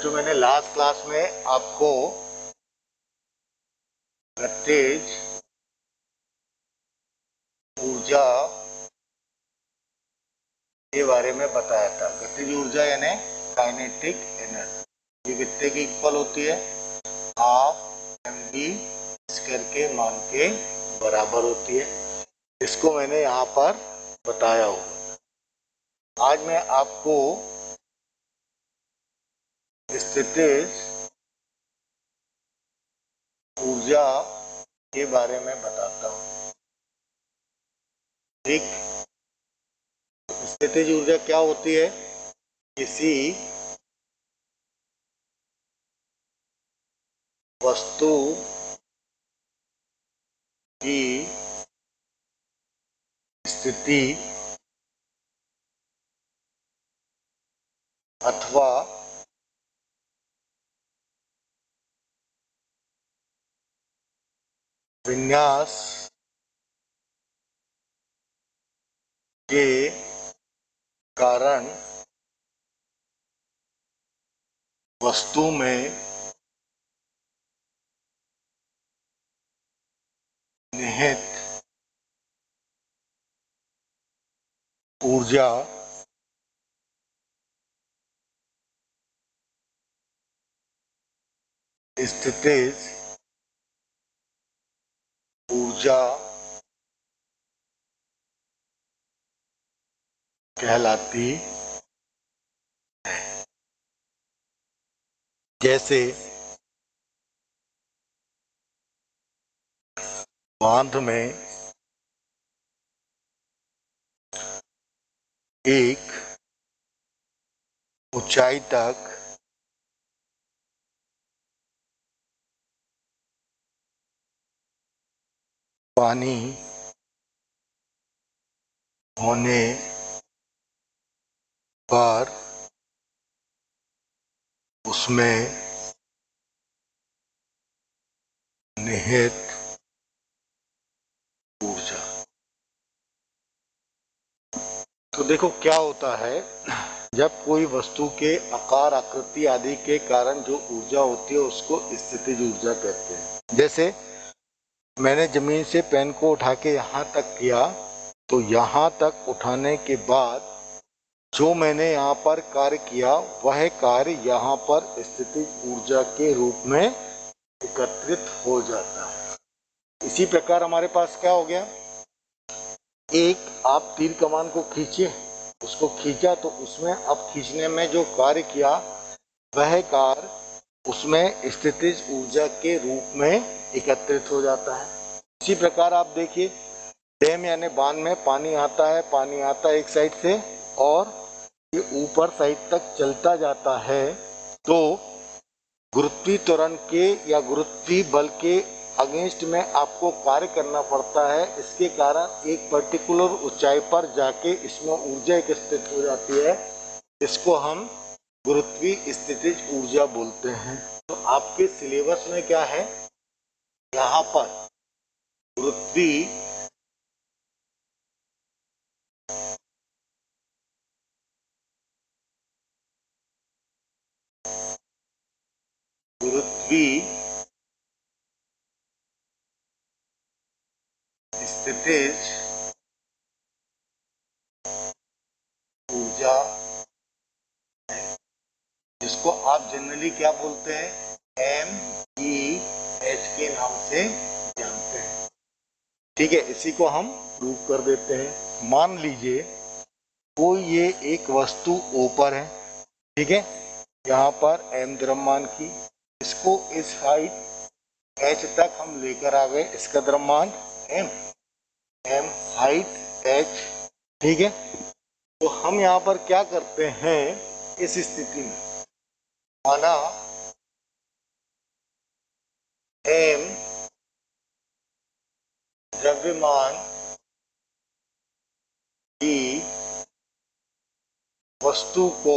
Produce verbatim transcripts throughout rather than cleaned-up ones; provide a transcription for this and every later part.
बच्चों, मैंने last class में आपको गतिज ऊर्जा के बारे में बताया था। गतिज ऊर्जा यानी काइनेटिक एनर्जी, ये कितने की इक्वल होती है? हाफ एम बी स्क्वायर के मान के बराबर होती है। इसको मैंने यहाँ पर बताया होगा। आज मैं आपको स्थितिज ऊर्जा के बारे में बताता हूँ। ठीक, स्थितिज ऊर्जा क्या होती है? किसी वस्तु की स्थिति अथवा विन्यास के कारण वस्तु में निहित ऊर्जा स्थितिज ऊर्जा कहलाती है। जैसे बांध में एक ऊंचाई तक पानी होने पर उसमें निहित ऊर्जा। तो देखो क्या होता है, जब कोई वस्तु के आकार, आकृति आदि के कारण जो ऊर्जा होती है उसको स्थितिज ऊर्जा कहते हैं। जैसे मैंने जमीन से पेन को उठा के यहाँ तक किया, तो यहाँ तक उठाने के बाद जो मैंने यहाँ पर कार्य किया वह कार्य यहाँ पर स्थितिज ऊर्जा के रूप में एकत्रित हो जाता है। इसी प्रकार हमारे पास क्या हो गया, एक आप तीर कमान को खींचे, उसको खींचा तो उसमें अब खींचने में जो कार्य किया वह कार्य उसमें स्थितिज ऊर्जा के रूप में एकत्रित हो जाता है। इसी प्रकार आप देखिए, डैम यानी बांध में पानी आता है, पानी आता है एक साइड से और ये ऊपर साइड तक चलता जाता है, तो गुरुत्वीय त्वरण के या गुरुत्वीय बल के अगेंस्ट में आपको कार्य करना पड़ता है। इसके कारण एक पर्टिकुलर ऊंचाई पर जाके इसमें ऊर्जा एकत्रित हो जाती है। इसको हम गुरुत्वीय स्थितिज ऊर्जा बोलते हैं। तो आपके सिलेबस में क्या है, यहाँ पर गुरुत्वीय गुरुत्वीय स्थितिज ऊर्जा, जिसको आप जनरली क्या बोलते हैं, एम ई एच के नाम से जानते हैं। ठीक है, इसी को हम प्रूव कर देते हैं। मान लीजिए कोई ये एक वस्तु ऊपर है, ठीक है, यहाँ पर एम द्रव्यमान की, इसको इस हाइट एच तक हम लेकर आ गए, इसका द्रव्यमान एम, एम हाइट एच, ठीक है। तो हम यहाँ पर क्या करते हैं, इस स्थिति में माना एम द्रव्यमान की वस्तु को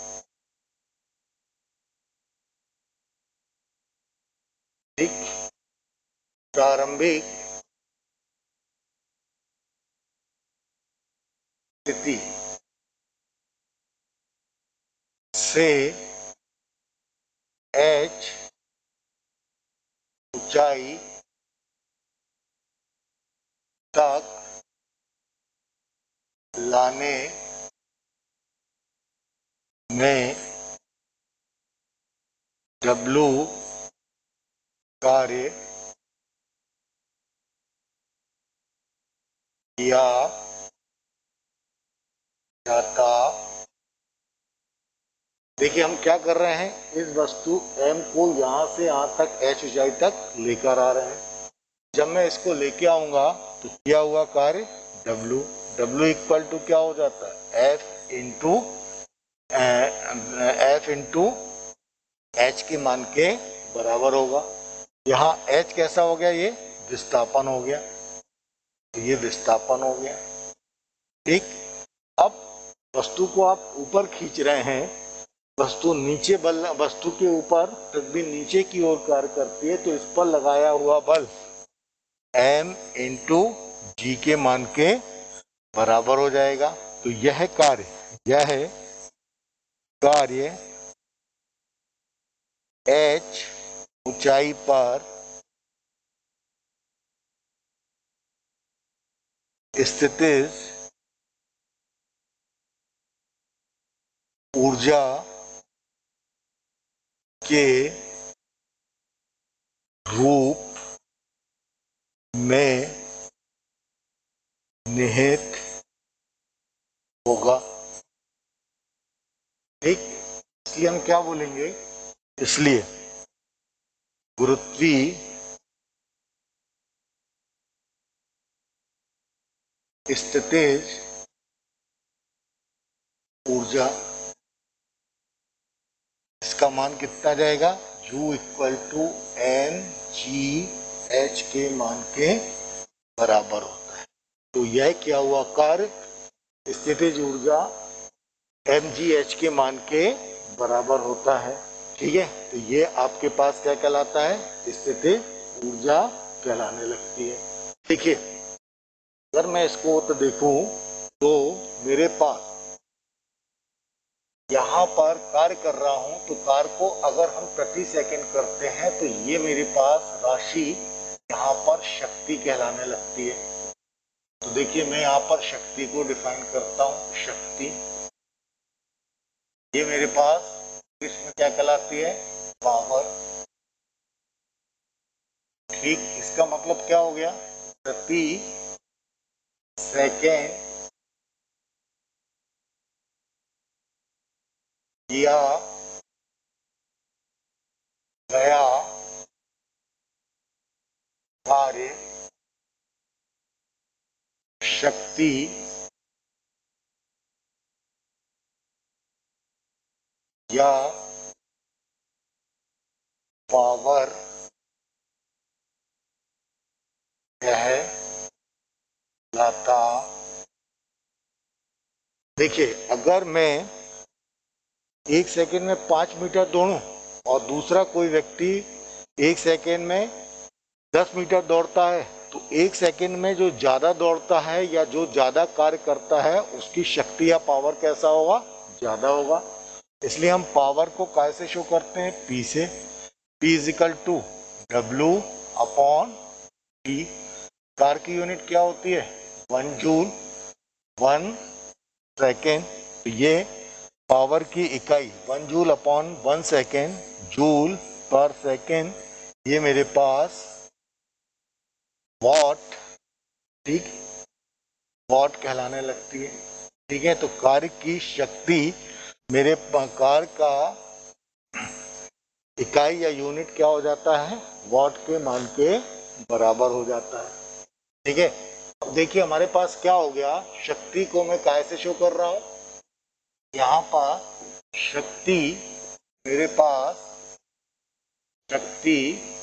एक प्रारंभिक स्थिति से एच ऊंचाई तक लाने में डब्लू कार्य किया जाता। देखिए हम क्या कर रहे हैं, इस वस्तु m को यहां से यहां तक h ऊंचाई तक लेकर आ रहे हैं। जब मैं इसको लेके आऊंगा तो किया हुआ कार्य W, W इक्वल टू क्या हो जाता है, F into F into H के मान के बराबर होगा। यहाँ H कैसा हो गया, ये विस्थापन हो गया, तो ये विस्थापन हो गया। ठीक, अब वस्तु को आप ऊपर खींच रहे हैं, वस्तु नीचे बल, वस्तु के ऊपर तक भी नीचे की ओर कार्य करती है, तो इस पर लगाया हुआ बल m इंटू जी के मान के बराबर हो जाएगा। तो यह कार्य यह कार्य h ऊंचाई पर स्थितिज ऊर्जा के रूप में निहित होगा। ठीक, इसलिए हम क्या बोलेंगे, इसलिए गुरुत्वीय स्थितिज ऊर्जा, इसका मान कितना जाएगा, U equal to M G H के मान के बराबर होता है। तो यह क्या हुआ कार्य स्थितिज ऊर्जा एम जी एच के मान के बराबर होता है। ठीक है, तो ये आपके पास क्या कहलाता है, स्थितिज ऊर्जा कहलाने लगती है। देखिए अगर मैं इसको तो देखूं तो मेरे पास यहाँ पर कार्य कर रहा हूं, तो कार्य को अगर हम प्रति सेकंड करते हैं तो ये मेरे पास राशि यहाँ पर शक्ति कहलाने लगती है। तो देखिए मैं यहाँ पर शक्ति को डिफाइन करता हूँ, शक्ति ये मेरे पास इसमें क्या कहलाती है, पावर। ठीक, इसका मतलब क्या हो गया, प्रति सेकेंड किया गया कार्य शक्ति या पावर कहलाता। देखिए अगर मैं एक सेकेंड में पाँच मीटर दौड़ूं और दूसरा कोई व्यक्ति एक सेकेंड में दस मीटर दौड़ता है, तो एक सेकेंड में जो ज़्यादा दौड़ता है या जो ज़्यादा कार्य करता है उसकी शक्ति या पावर कैसा होगा, ज़्यादा होगा। इसलिए हम पावर को कैसे शो करते हैं, P से। P equal to W upon T. कार्य की यूनिट क्या होती है, वन जूल वन सेकेंड। तो ये पावर की इकाई one joule upon one second, joule पर सेकेंड, ये मेरे पास वॉट, ठीक, वॉट कहलाने लगती है। ठीक है, तो कार्य की शक्ति मेरे कार्य का इकाई या यूनिट क्या हो जाता है, वॉट के मान के बराबर हो जाता है। ठीक है, अब देखिए हमारे पास क्या हो गया, शक्ति को मैं कैसे शो कर रहा हूं, यहाँ पर शक्ति मेरे पास शक्ति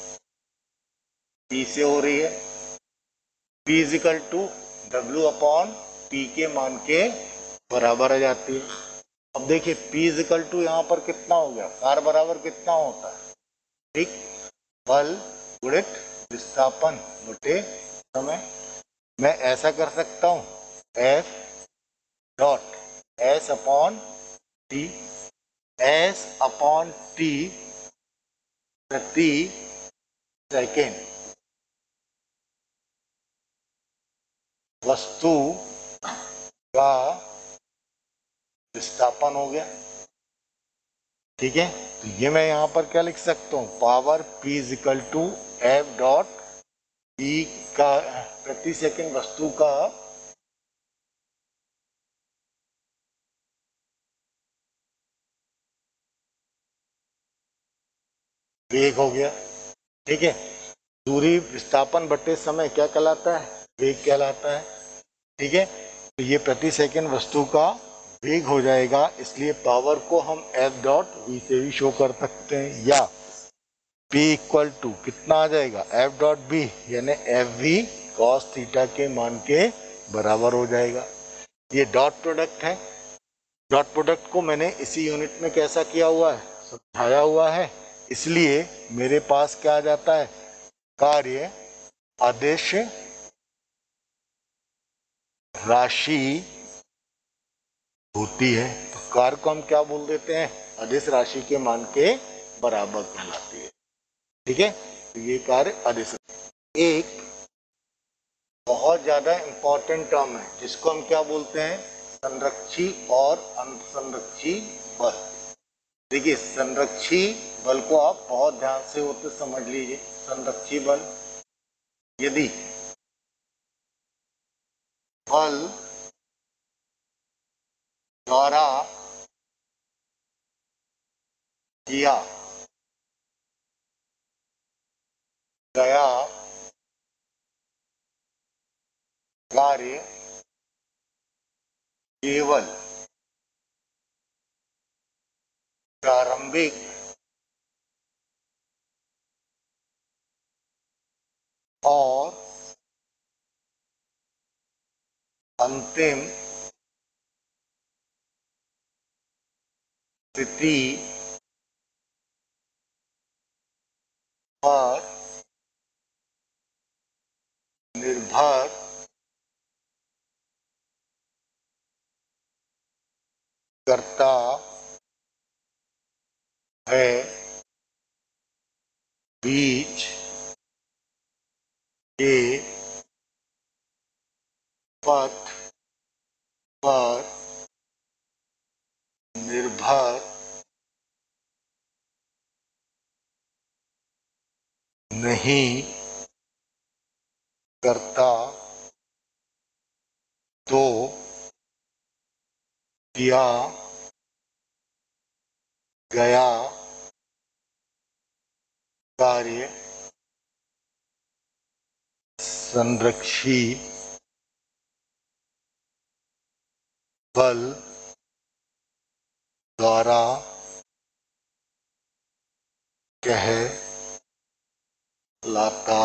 P से हो रही है, P equal to W upon P के मान के बराबर आ जाती है। अब देखिए P इजिकल टू यहाँ पर कितना हो गया, कार्य बराबर कितना होता है, ठीक, बल गुणित विस्थापन बटे समय। मैं ऐसा कर सकता हूँ F dot S upon T, S upon T प्रति सेकेंड वस्तु का विस्थापन हो गया। ठीक है, तो ये मैं यहां पर क्या लिख सकता हूं, power p is equal to F dot E का प्रति सेकंड वस्तु का वेग हो गया। ठीक है, दूरी विस्थापन बटे समय क्या कहलाता है, वेग कहलाता है। ठीक है, तो ये प्रति सेकंड वस्तु का वेग हो जाएगा, इसलिए पावर को हम एफ डॉट वी से भी शो कर सकते हैं, या P इक्वल टू कितना आ जाएगा, एफ डॉट बी यानी एफ वी कॉस थीटा के मान के बराबर हो जाएगा। ये डॉट प्रोडक्ट है, डॉट प्रोडक्ट को मैंने इसी यूनिट में कैसा किया हुआ है, समझाया हुआ है, इसलिए मेरे पास क्या आ जाता है, कार्य आदेश राशि होती है। तो कार्य को हम क्या बोल देते हैं, आदेश राशि के मान के बराबर कहलाती है। ठीक है, तो ये कार्य आदेश। एक बहुत ज्यादा इंपॉर्टेंट टर्म है जिसको हम क्या बोलते हैं, संरक्षी और अंतसंरक्षी बल। देखिए, संरक्षी बल को आप बहुत ध्यान से होते समझ लीजिए। संरक्षी बल, यदि बल द्वारा किया गया कार्य केवल प्रारंभिक और अंतिम स्थिति पर निर्भर करता है, बीच के पथ पर निर्भर नहीं करता तो किया गया कार्य संरक्षी बल द्वारा कहलाता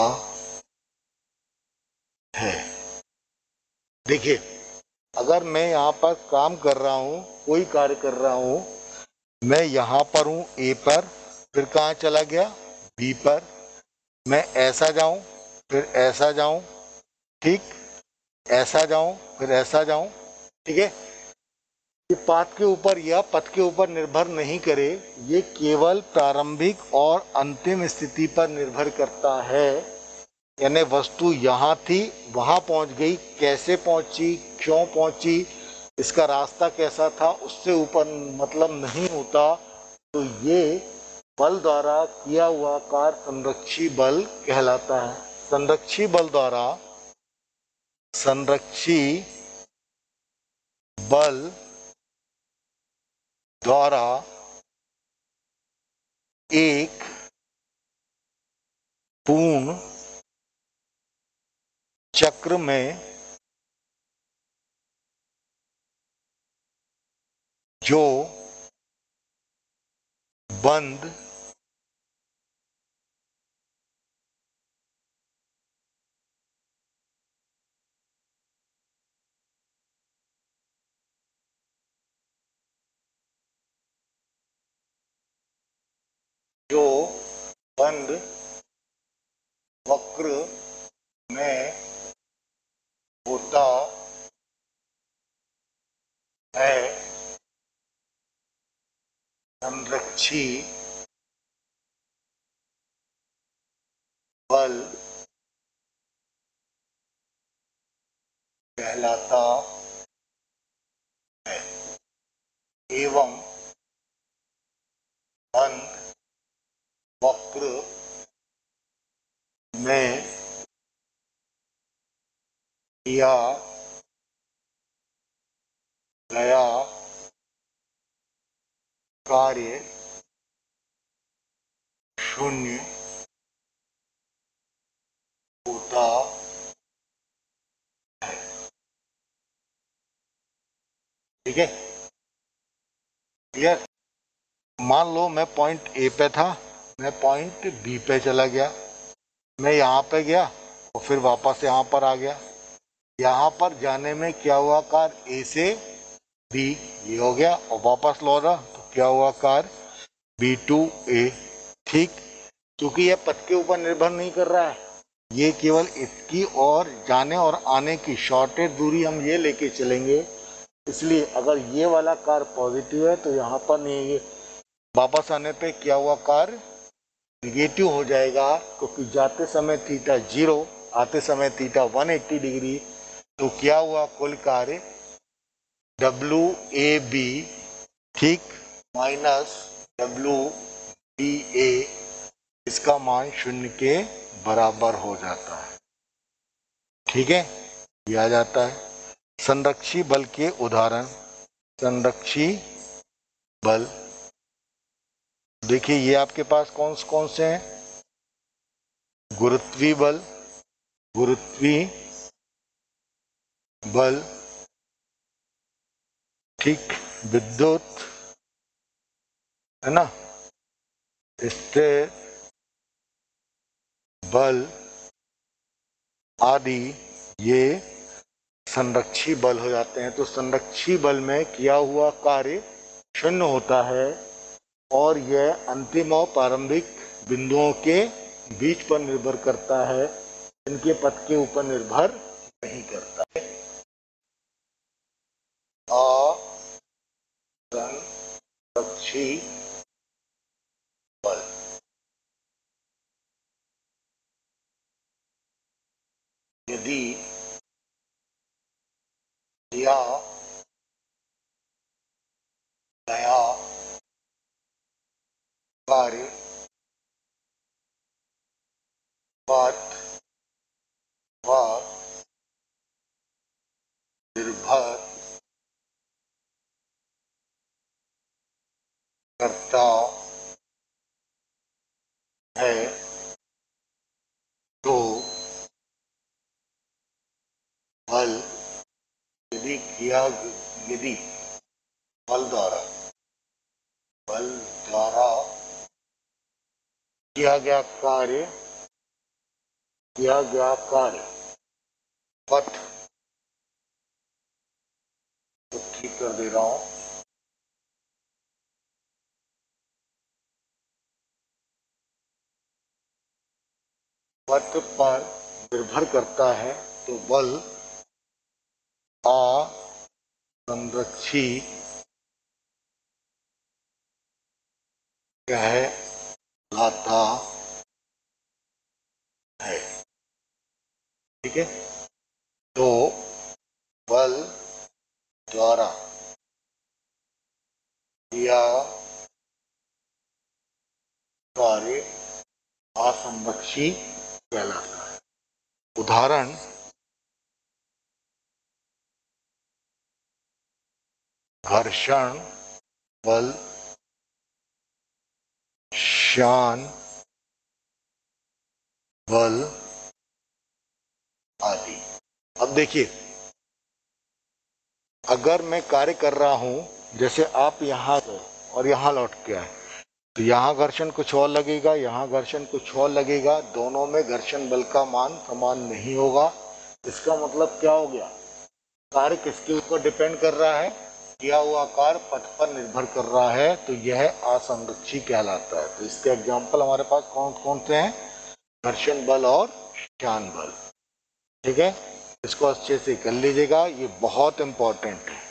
है। देखिए, अगर मैं यहाँ पर काम कर रहा हूँ, कोई कार्य कर रहा हूँ, मैं यहाँ पर हूँ ए पर, फिर कहाँ चला गया बी पर, मैं ऐसा जाऊं फिर ऐसा जाऊं, ठीक, ऐसा जाऊं फिर ऐसा जाऊं। ठीक है, ये पाथ के ऊपर या पथ के ऊपर निर्भर नहीं करे, ये केवल प्रारंभिक और अंतिम स्थिति पर निर्भर करता है। यानी वस्तु यहाँ थी, वहां पहुंच गई, कैसे पहुंची, क्यों पहुंची, इसका रास्ता कैसा था, उससे ऊपर मतलब नहीं होता। तो ये बल द्वारा किया हुआ कार्य संरक्षी बल कहलाता है। संरक्षी बल द्वारा संरक्षी बल द्वारा एक पूर्ण चक्र में जो बंद जो बंद वक्र में होता है, संरक्षी कहलाता है एवं बंद वक्र में किया गया कार्य शून्य होता है। ठीक है, क्लियर। मान लो मैं पॉइंट ए पे था, मैं पॉइंट बी पे चला गया, मैं यहाँ पे गया और फिर वापस यहाँ पर आ गया। यहाँ पर जाने में क्या हुआ कार्य, ए से बी ये हो गया, और वापस लौटा तो क्या हुआ कार्य बी टू ए। ठीक, क्योंकि यह पथ के ऊपर निर्भर नहीं कर रहा है, ये केवल इसकी और जाने और आने की शॉर्टेज दूरी हम ये लेके चलेंगे, इसलिए अगर ये वाला कार्य पॉजिटिव है तो यहाँ पर नहीं, ये वापस आने पे क्या हुआ कार्य निगेटिव हो जाएगा, क्योंकि जाते समय थीटा जीरो, आते समय थीटा एक सौ अस्सी डिग्री। तो क्या हुआ कुल कार्य डब्ल्यू ए बी, ठीक, माइनस डब्ल्यू बी ए, इसका मान शून्य के बराबर हो जाता है। ठीक है, ये आ जाता है। संरक्षी बल के उदाहरण, संरक्षी बल देखिए, ये आपके पास कौन कौन से हैं, गुरुत्वीय बल, गुरुत्वीय बल, ठीक, विद्युत है ना, स्थिर बल आदि, ये संरक्षी बल हो जाते हैं। तो संरक्षी बल में किया हुआ कार्य शून्य होता है और यह अंतिम और प्रारंभिक बिंदुओं के बीच पर निर्भर करता है, इनके पथ के ऊपर निर्भर नहीं करता है। असंरक्षी बल, यदि दिया गया कार्य पथ पर निर्भर करता है तो बल, यदि किया यदि बल द्वारा बल द्वारा किया गया कार्य किया गया कार्य पथ, तो ठीक कर दे रहा हूं, पथ पर निर्भर करता है तो बल असंरक्षी कहलाता है। ठीक है, तो बल द्वारा किया कार्य असंरक्षी कहलाता है। उदाहरण, घर्षण बल, श्यान बल आदि। अब देखिए, अगर मैं कार्य कर रहा हूं, जैसे आप यहां और यहां लौट के आए, तो यहाँ घर्षण कुछ और लगेगा, यहाँ घर्षण कुछ और लगेगा, दोनों में घर्षण बल का मान समान नहीं होगा। इसका मतलब क्या हो गया, कार्य किसके ऊपर डिपेंड कर रहा है, किया हुआ कार्य पथ पर निर्भर कर रहा है, तो यह असंरक्षी कहलाता है। तो इसके एग्जाम्पल हमारे पास कौन कौन से हैं, घर्षण बल और श्यान बल। ठीक है, इसको अच्छे से कर लीजिएगा, ये बहुत इंपॉर्टेंट है।